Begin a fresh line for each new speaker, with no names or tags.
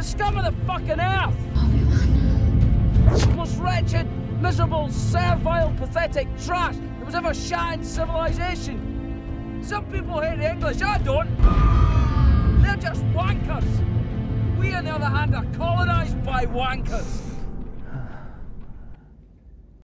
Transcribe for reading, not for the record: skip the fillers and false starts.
scum of the fucking earth! The most wretched, miserable, servile, pathetic trash that was ever shot in civilization. Some people hate the English, I don't. They're just wankers. We, on the other hand, are colonised by wankers.